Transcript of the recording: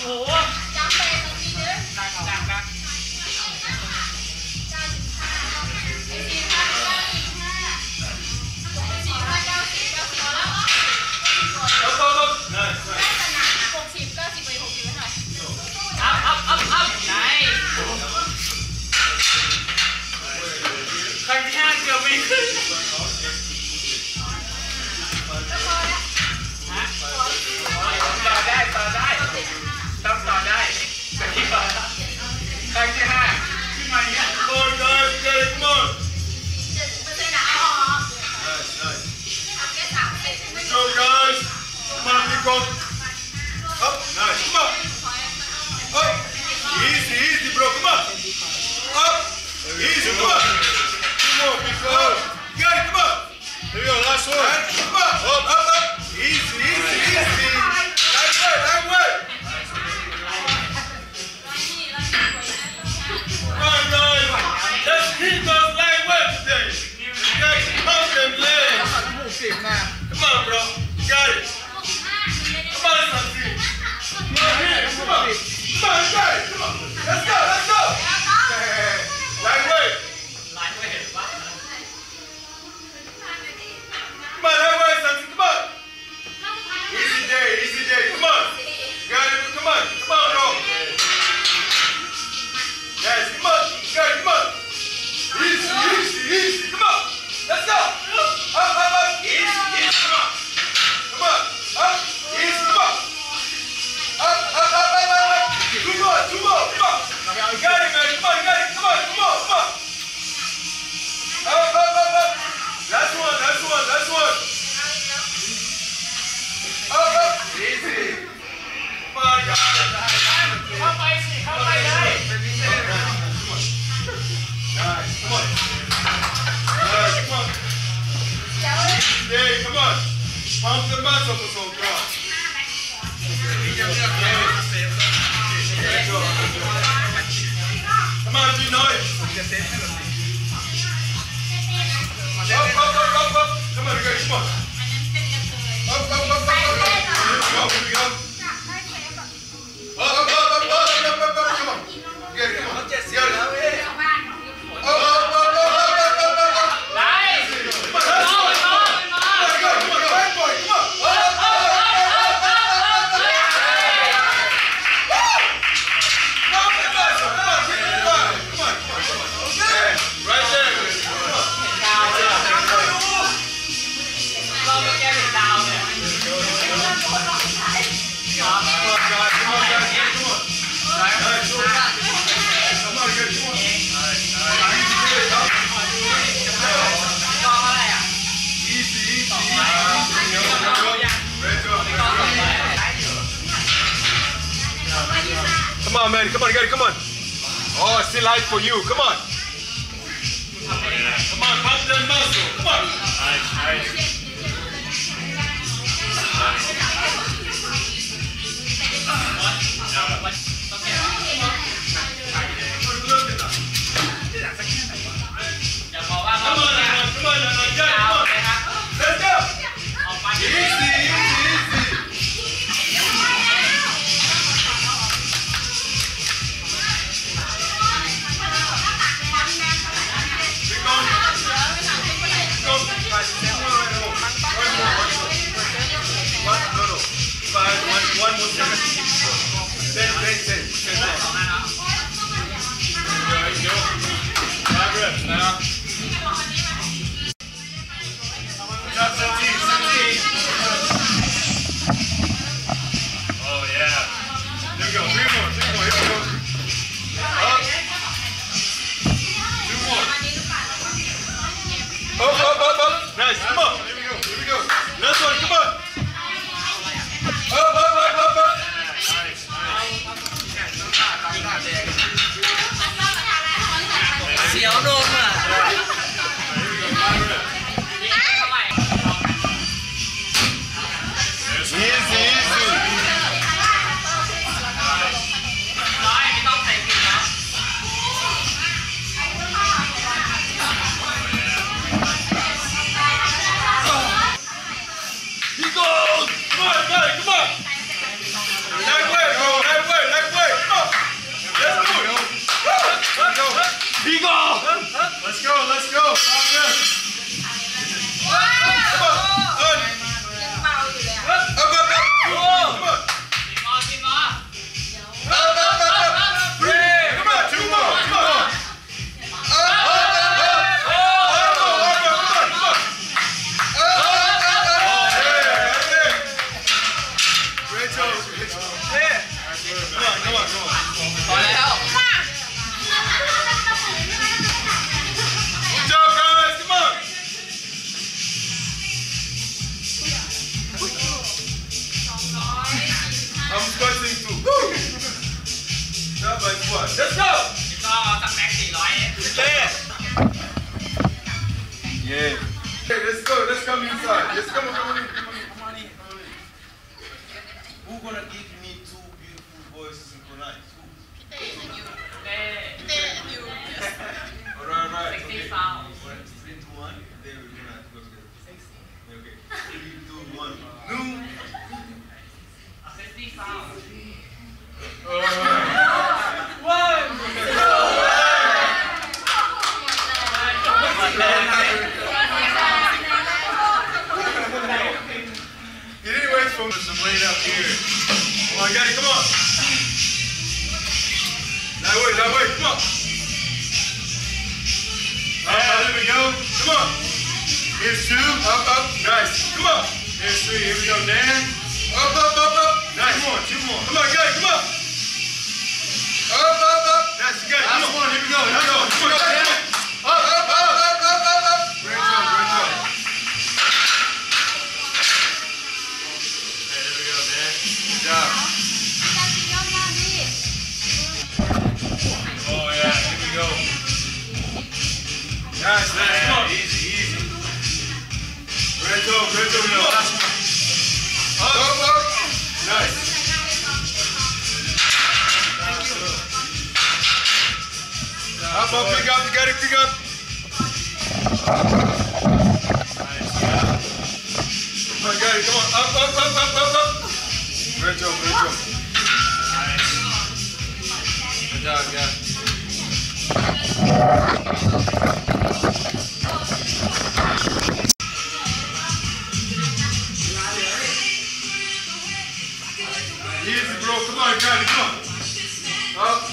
Come on, man. Come on, guys. Come on. Oh, still light for you. Come on. Come on, pump that muscle. Come on. Let's go. Easy. One more second. 10. There you go. 5 reps now. Top 17. Oh yeah. There we go. 3 more. Here we go. Up. 2 more. Up. Nice. Come on. Here we go. Last one. Come on. Up. show. Yeah. Come on. Good job, guys. Come on. I'm squatting too. That by squat. Let's go. Yeah. Hey, let's go. Let's come inside. Let's come on in. Who's gonna give me two beautiful boys synchronized? Who? Alright. Okay. 3, 2, 1. Then we're gonna go together. Okay. 3, 2, 1. No. 1. He didn't wait for some weight up here. Come on, guys, come on. That way, come on. There we go. Come on. Here's 2. Up. Nice. Come on. Here's 3. Here we go, Dan. Up. Nice. 2 more. Come on, guys, come on. Up. That's good. Last one. Here we go. Come on, Dan. Up. Great job. Good job. Oh yeah, here we go. Nice, come on. Easy. Great job. Up. Nice. Up, pick up, you got it, pick up. Nice, yeah. Come on, got it, come on. Up. Great job. Nice. Good job, yeah. Easy, bro. Come on, got it, come on. Up.